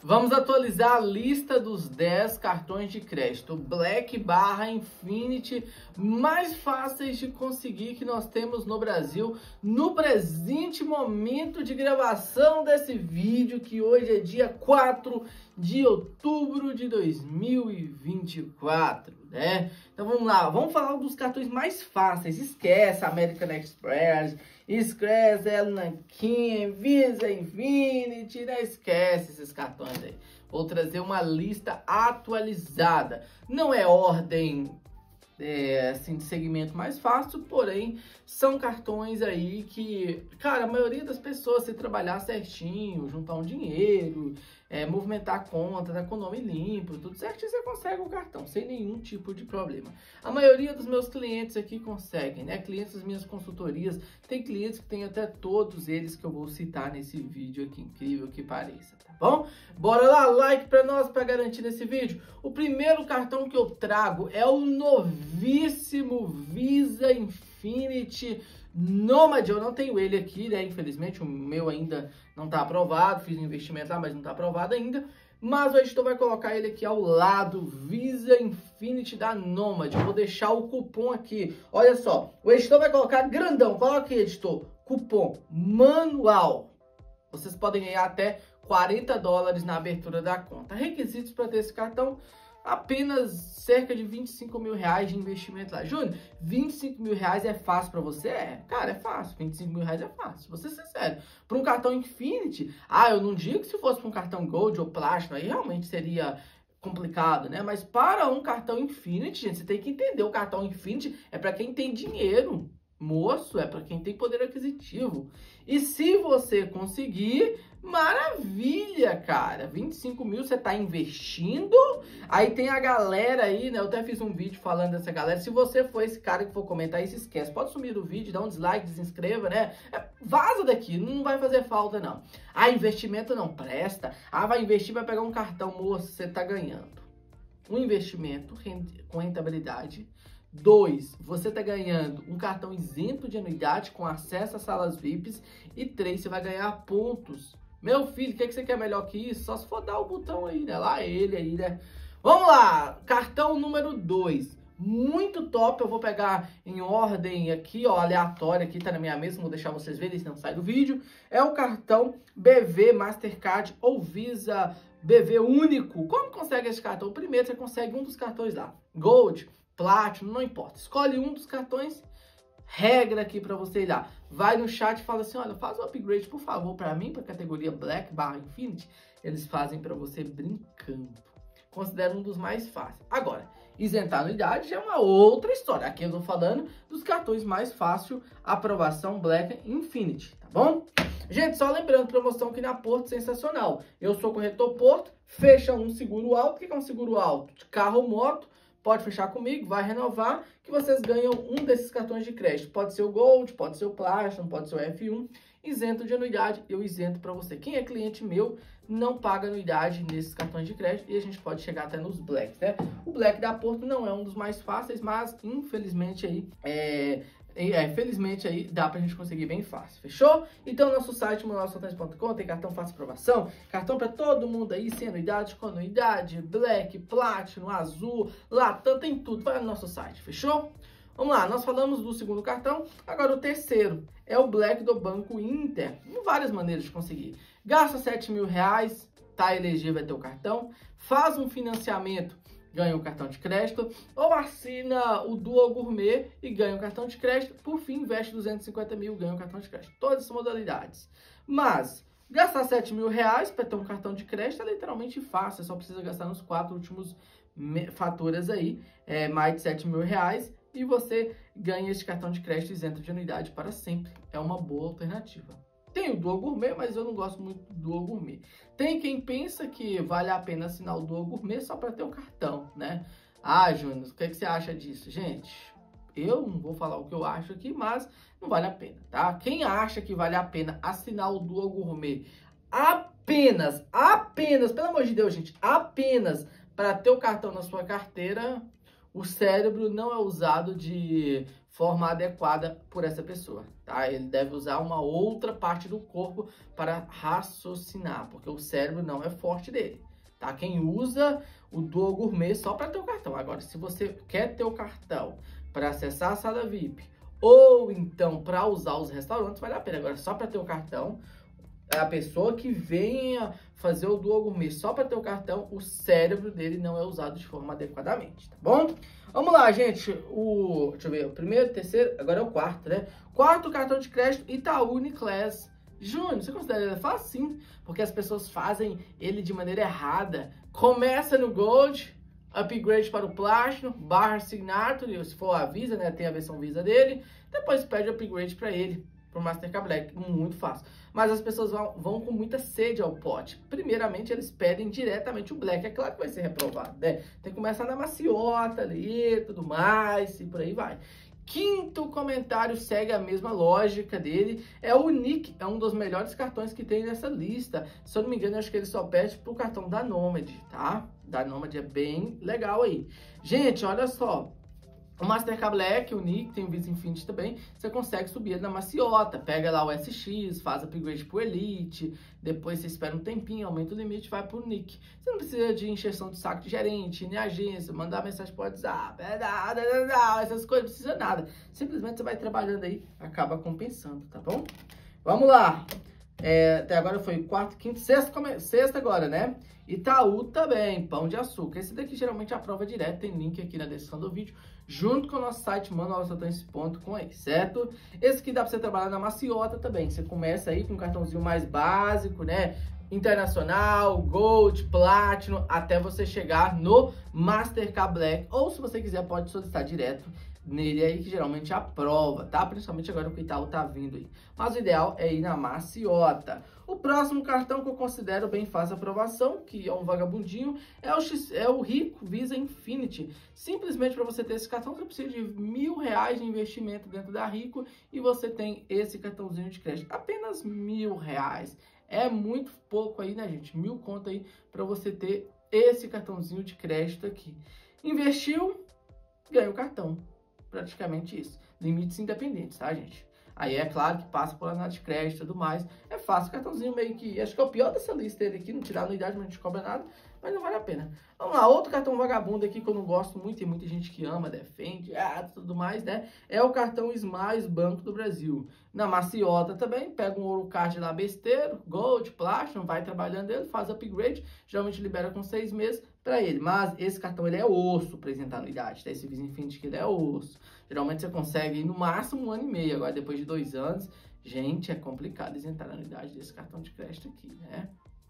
Vamos atualizar a lista dos 10 cartões de crédito Black/Infinity mais fáceis de conseguir que nós temos no Brasil no presente momento de gravação desse vídeo, que hoje é dia 4 de outubro de 2024, né? Então vamos lá, vamos falar dos cartões mais fáceis. Esquece American Express, esquece Elanquim, Visa, Infinity, não esquece esses cartões aí. Vou trazer uma lista atualizada. Não é ordem assim, de segmento mais fácil, porém são cartões aí que, cara, a maioria das pessoas, se trabalhar certinho, juntar um dinheiro, movimentar a conta, tá com o nome limpo, tudo certinho, você consegue o cartão sem nenhum tipo de problema. A maioria dos meus clientes aqui conseguem, né? Clientes das minhas consultorias, tem clientes que tem até todos eles que eu vou citar nesse vídeo aqui, incrível que pareça, tá bom? Bora lá, like pra nós, pra garantir nesse vídeo. O primeiro cartão que eu trago é o novíssimo Visa Infinity Nomad. Eu não tenho ele aqui, né? Infelizmente, o meu ainda não tá aprovado. Fiz um investimento lá, mas não tá aprovado ainda. Mas o editor vai colocar ele aqui ao lado, Visa Infinity da Nomad. Eu vou deixar o cupom aqui. Olha só, o editor vai colocar grandão. Coloca aqui, editor, cupom manual. Vocês podem ganhar até $40 na abertura da conta. Requisitos para ter esse cartão: apenas cerca de 25 mil reais de investimento lá. Júnior, 25 mil reais é fácil para você? Cara, é fácil. 25 mil reais é fácil, vou ser sincero. Para um cartão Infinity, eu não digo que se fosse para um cartão Gold ou Platinum, aí realmente seria complicado, né? Mas para um cartão Infinity, gente, você tem que entender, o cartão Infinity é para quem tem dinheiro. Moço, é para quem tem poder aquisitivo. E se você conseguir, maravilha, cara. 25 mil você tá investindo. Aí tem a galera aí, né? Eu até fiz um vídeo falando dessa galera. Se você for esse cara que for comentar aí, se esquece. Pode sumir do vídeo, dá um dislike, desinscreva, né? Vaza daqui, não vai fazer falta, não. Investimento não presta. Vai investir, vai pegar um cartão, moço, você tá ganhando um investimento com rentabilidade. 2, você tá ganhando um cartão isento de anuidade com acesso a salas VIPs. E 3, você vai ganhar pontos. Meu filho, o que você quer melhor que isso? Só se for dar o botão aí, né? Lá ele aí, né? Vamos lá, cartão número 2. Muito top, eu vou pegar em ordem aqui, ó, aleatória, aqui tá na minha mesa, vou deixar vocês verem, se não sai do vídeo. É o cartão BV, Mastercard ou Visa BV único. Como consegue esse cartão? Primeiro, você consegue um dos cartões lá, Gold, Platinum, não importa. Escolhe um dos cartões. Regra aqui para você ir lá. Vai no chat e fala assim: olha, faz um upgrade, por favor, para mim, para a categoria Black/Infinity. Eles fazem para você brincando. Considero um dos mais fáceis. Agora, isentar a anuidade já é uma outra história. Aqui eu tô falando dos cartões mais fácil, aprovação Black/Infinity, tá bom? Gente, só lembrando, promoção aqui na Porto sensacional. Eu sou corretor Porto, fecha um seguro alto. O que é um seguro alto? De carro ou moto. Pode fechar comigo, vai renovar, que vocês ganham um desses cartões de crédito. Pode ser o Gold, pode ser o Platinum, pode ser o F1. Isento de anuidade, eu isento para você. Quem é cliente meu não paga anuidade nesses cartões de crédito e a gente pode chegar até nos Blacks, né? O Black da Porto não é um dos mais fáceis, mas infelizmente aí felizmente aí dá pra gente conseguir bem fácil, fechou? Então nosso site manualsaltões.com tem cartão fácil aprovação, cartão pra todo mundo aí, sem anuidade, com anuidade, Black, Platinum, Azul, Latam, tem tudo, vai no nosso site, fechou? Vamos lá, nós falamos do segundo cartão, agora o terceiro é o Black do Banco Inter. Tem várias maneiras de conseguir. Gasta 7 mil reais, tá elegível a ter o cartão, faz um financiamento, ganha um cartão de crédito, ou assina o Dual Gourmet e ganha um cartão de crédito. Por fim, investe 250 mil, ganha um cartão de crédito. Todas as modalidades. Mas gastar 7 mil reais para ter um cartão de crédito é literalmente fácil. Você só precisa gastar nos 4 últimos faturas aí, mais de 7 mil reais, e você ganha esse cartão de crédito isento de anuidade para sempre. É uma boa alternativa. Tem o Dual Gourmet, mas eu não gosto muito do Dual Gourmet. Tem quem pensa que vale a pena assinar o Dual Gourmet só para ter um cartão, né? Júnior, o que você acha disso? Gente, eu não vou falar o que eu acho aqui, mas não vale a pena, tá? Quem acha que vale a pena assinar o Dual Gourmet apenas, pelo amor de Deus, gente, apenas para ter o cartão na sua carteira, o cérebro não é usado de forma adequada por essa pessoa, tá? Ele deve usar uma outra parte do corpo para raciocinar, porque o cérebro não é forte dele, tá? Quem usa o Duo Gourmet só para ter o cartão. Agora, se você quer ter o cartão para acessar a sala VIP ou então para usar os restaurantes, vale a pena. Agora, só para ter o cartão, a pessoa que venha fazer o Duo Gourmet só para ter o cartão, o cérebro dele não é usado de forma adequadamente, tá bom? Vamos lá, gente. Deixa eu ver, o primeiro, o terceiro, agora é o quarto, né? Quarto cartão de crédito Itaú Uniclass Júnior. Você considera ele fácil? Sim, porque as pessoas fazem ele de maneira errada. Começa no Gold, upgrade para o Platinum, barra Signature, se for a Visa, né? Tem a versão Visa dele. Depois pede upgrade para ele, para o Mastercard Black. Muito fácil. Mas as pessoas vão com muita sede ao pote. Primeiramente, eles pedem diretamente o Black. É claro que vai ser reprovado, né? Tem que começar na maciota ali, tudo mais, e por aí vai. Quinto comentário segue a mesma lógica dele. É o Nick, é um dos melhores cartões que tem nessa lista. Se eu não me engano, eu acho que ele só pede pro cartão da Nomad, tá? Da Nomad é bem legal aí. Gente, olha só. O Mastercard Black, o Nick, tem o Visa Infinity também, você consegue subir ele na maciota, pega lá o SX, faz upgrade pro Elite, depois você espera um tempinho, aumenta o limite, vai pro Nick. Você não precisa de encheção de saco de gerente, nem agência, mandar mensagem pro WhatsApp, essas coisas, não precisa nada. Simplesmente você vai trabalhando aí, acaba compensando, tá bom? Vamos lá. Até agora foi quarto, quinto, sexta agora, né? Itaú também, Pão de Açúcar. Esse daqui geralmente aprova direto, tem link aqui na descrição do vídeo, junto com o nosso site manualsaltantes.com aí, certo? Esse aqui dá pra você trabalhar na maciota também. Você começa aí com um cartãozinho mais básico, né? Internacional, Gold, Platinum, até você chegar no Mastercard Black. Ou se você quiser, pode solicitar direto nele aí, que geralmente aprova, tá? Principalmente agora que o Itaú tá vindo aí. Mas o ideal é ir na maciota. O próximo cartão que eu considero bem fácil aprovação, que é um vagabundinho, é o Rico Visa Infinity. Simplesmente para você ter esse cartão, você precisa de R$1.000 de investimento dentro da Rico e você tem esse cartãozinho de crédito. Apenas R$1.000. É muito pouco aí, né, gente? 1.000 conto aí para você ter esse cartãozinho de crédito aqui. Investiu, ganhou o cartão. Praticamente isso. Limites independentes, tá, gente? Aí é claro que passa por análise de crédito e tudo mais. É fácil, cartãozinho meio que... Acho que é o pior dessa lista dele aqui, não tirar a anuidade, mas não te cobra nada. Mas não vale a pena. Vamos lá, outro cartão vagabundo aqui que eu não gosto muito, tem muita gente que ama, defende, tudo mais, né? É o cartão Smiles Banco do Brasil. Na maciota também, pega um Ourocard lá besteiro, Gold, Platinum, vai trabalhando ele, faz upgrade, geralmente libera com 6 meses para ele. Mas esse cartão, ele é osso para isentar anuidade, tá? Esse Visa Infinity que ele é osso. Geralmente você consegue no máximo 1 ano e meio, agora depois de 2 anos, gente, é complicado isentar a anuidade desse cartão de crédito aqui, né?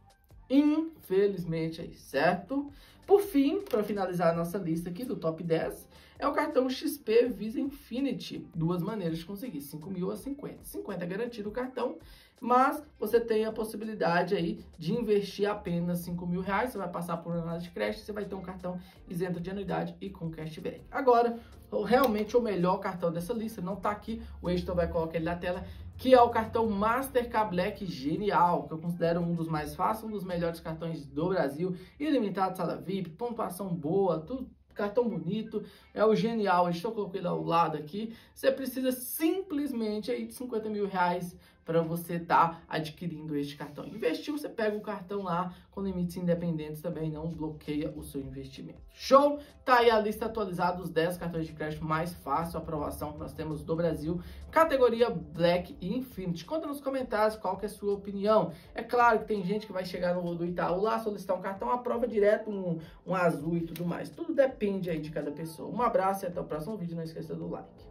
Infelizmente aí, certo? Por fim, para finalizar a nossa lista aqui do top 10, é o cartão XP Visa Infinity. Duas maneiras de conseguir, 5.000 a 50. 50 é garantido o cartão, mas você tem a possibilidade aí de investir apenas R$5.000. Você vai passar por análise de crédito, você vai ter um cartão isento de anuidade e com cashback. Agora, realmente o melhor cartão dessa lista, não tá aqui, o editor vai colocar ele na tela, que é o cartão Mastercard Black Genial, que eu considero um dos mais fáceis, um dos melhores cartões do Brasil, ilimitado sala VIP, pontuação boa, tudo, cartão bonito, é o Genial, eu estou colocando ao lado aqui. Você precisa simplesmente aí de R$50.000 para você estar adquirindo este cartão. Investiu, você pega o cartão lá com limites independentes também, não bloqueia o seu investimento. Show? Tá aí a lista atualizada dos 10 cartões de crédito mais fácil aprovação que nós temos do Brasil, categoria Black e Infinity. Conta nos comentários qual que é a sua opinião. É claro que tem gente que vai chegar no do Itaú lá, solicitar um cartão, aprova direto um azul e tudo mais. Tudo depende aí de cada pessoa. Um abraço e até o próximo vídeo. Não esqueça do like.